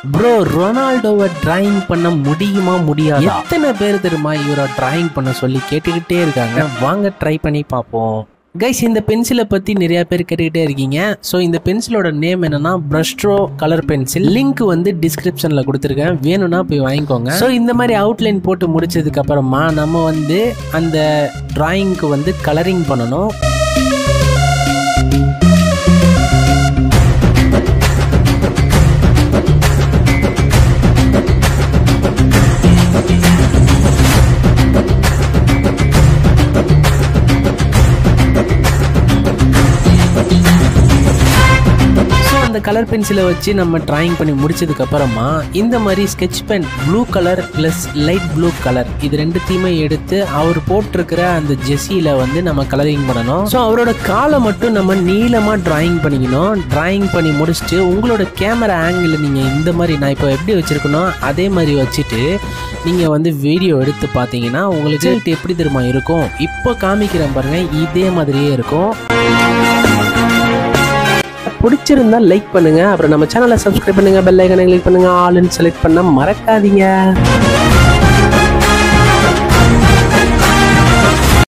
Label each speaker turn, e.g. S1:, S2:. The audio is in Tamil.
S1: ப்ரோ ரொனால்டோவை டிராயிங் பண்ண முடியுமா முடியாது? எத்தனை பேர் தெரியுமா இவரை டிராயிங் பண்ண சொல்லி கேட்டுக்கிட்டே இருக்காங்க. வாங்க ட்ரை பண்ணி பார்ப்போம். கைஸ், இந்த பென்சிலை பற்றி நிறைய பேர் கேட்டுக்கிட்டே இருக்கீங்க. ஸோ இந்த பென்சிலோட நேம் என்னன்னா பிரஷ்ட்ரோ கலர் பென்சில். லிங்க் வந்து டிஸ்கிரிப்ஷனில் கொடுத்துருக்கேன், வேணும்னா போய் வாங்கிக்கோங்க. ஸோ இந்த மாதிரி அவுட்லைன் போட்டு முடிச்சதுக்கு அப்புறமா நம்ம வந்து அந்த டிராயிங்க்கு வந்து கலரிங் பண்ணணும். கலர் பென்சிலை வச்சு நம்ம டிராயிங் பண்ணி முடிச்சதுக்கு அப்புறமா இந்த மாதிரி sketch pen blue colour plus light blue colour இது ரெண்டுத்தையுமே எடுத்து அவர் போட்டிருக்கிற அந்த ஜெர்சியில வந்து நம்ம கலரிங் பண்ணணும். ஸோ அவரோட காலை மட்டும் நம்ம நீளமா டிராயிங் பண்ணிக்கணும். டிராயிங் பண்ணி முடிச்சுட்டு உங்களோட கேமரா ஆங்கிள் நீங்க இந்த மாதிரி நான் இப்போ எப்படி வச்சிருக்கணும் அதே மாதிரி வச்சுட்டு நீங்க வந்து வீடியோ எடுத்து பார்த்தீங்கன்னா உங்களுக்கு எப்படி தெரியுமா இருக்கும்? இப்போ காமிக்கிறேன் பாருங்க, இதே மாதிரியே இருக்கும். பிடிச்சிருந்தா லைக் பண்ணுங்க, அப்புறம் நம்ம சேனலை சப்ஸ்கிரைப் பண்ணுங்க, பெல் ஐகானை கிளிக் பண்ணுங்க, ஆல்னு செலக்ட் பண்ண மறக்காதீங்க.